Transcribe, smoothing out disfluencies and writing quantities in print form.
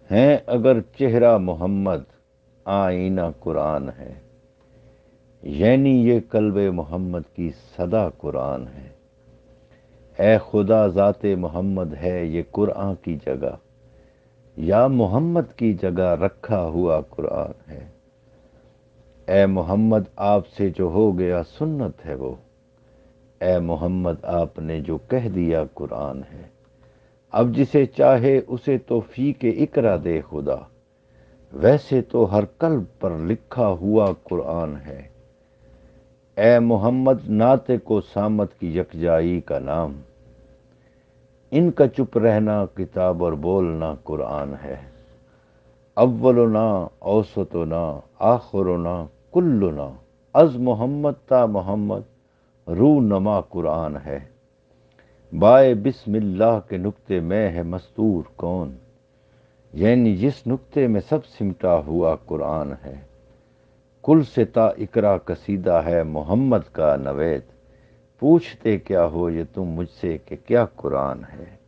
ہیں اگر چہرہ محمد آئینہ قرآن ہے، یعنی یہ قلب محمد کی صدا قرآن ہے۔ اے خدا ذات محمد ہے یہ قرآن کی جگہ، یا محمد کی جگہ رکھا ہوا قرآن ہے۔ اے محمد آپ سے جو ہو گیا سنت ہے وہ، اے محمد آپ نے جو کہہ دیا قرآن ہے۔ اب جسے چاہے اسے توفیق اقرا دے خدا، ویسے تو ہر قلب پر لکھا ہوا قرآن ہے۔ اے محمد ناطق و صامت کی یکجائی کا نام، ان کا چپ رہنا کتاب اور بولنا قرآن ہے۔ اولنا اوسطنا آخرنا کلنا، از محمد تا محمد رونما قرآن ہے۔ بائے بسم اللہ کے نقطے میں ہے مستور کون، یعنی جس نقطے میں سب سمٹا ہوا قرآن ہے۔ کل سے تا اقرا قصیدہ ہے محمد کا نوید، پوچھتے کیا ہو یہ تم مجھ سے کہ کیا قرآن ہے۔